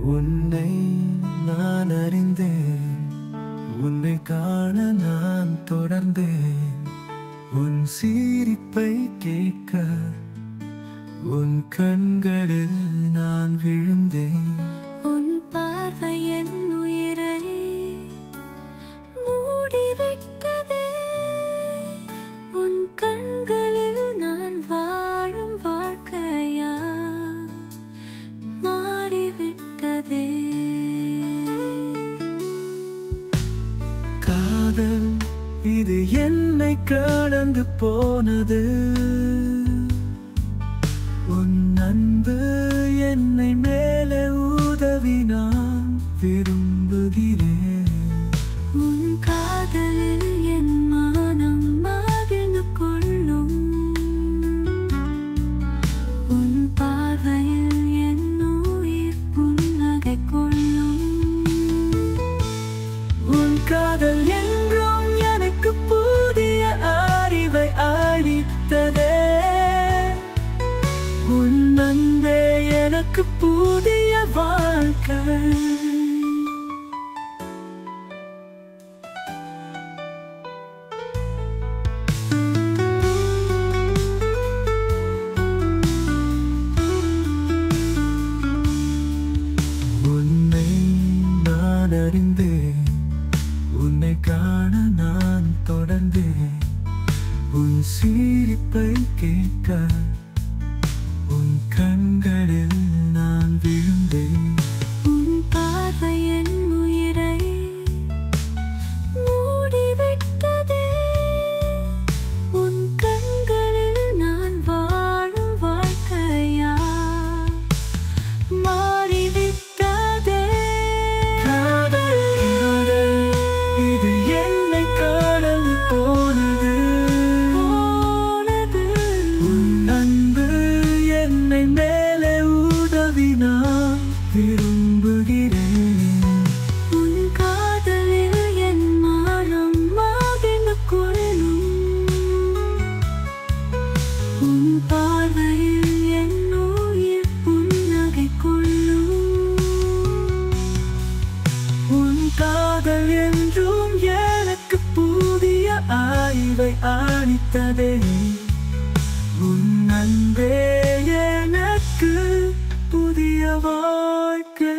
உன்னை நான் அறிந்தேன், உன்னை காண நான் தொடர்ந்தேன். உன் சிரிப்பை கேட்க உன் கண்களில் நான் விழுந்தேன். உன் பார்வை என் உயிரை மூடிவிட்டதே. உன் கண்களில் நான் வாழும் வாழ்க்கையா மாறிவிட்டதே. காதல் இது என்னை கடந்து போனது. உன் அன்பு என்னை மேலே உதவி நான் விரும்புகிறேன். உன் காதலில் என் மனம் மகிழ்ந்து கொள்ளும். உன் பார்வையில் என் உயிர் புன்னகை கொள்ளும். உன் காதல் என்றும் எனக்கு புதிய அறிவை அளித்ததே. உன் அன்பே எனக்கு புதிய வாழ்க்கை. உன்னை நான் அறிந்தேன், உன்னை காண நான் தொடர்ந்தேன். உன் சிரிப்பை கேட்க உன் கண்களில் நான் விழுந்தேன். உன் பார்வை என் உயிரை மூடிவிட்டதே. உன் கண்களில் நான் வாழும் வாழ்க்கையா மாறிவிட்டதே. காதல் இது என்னை கடந்து போனது. உன் அன்பு என்னை மேலே உதவி நான் விரும்புகிறேன். உன் காதலில் என் மனம் மகிழ்ந்து கொள்ளும். உன் பார்வையில் என் உயிர் புன்னகை கொள்ளும். உன் காதல் என்றும் எனக்கு புதிய அறிவை அளித்ததே. உன் அன்பே எனக்கு புதிய வாழ்க்கை.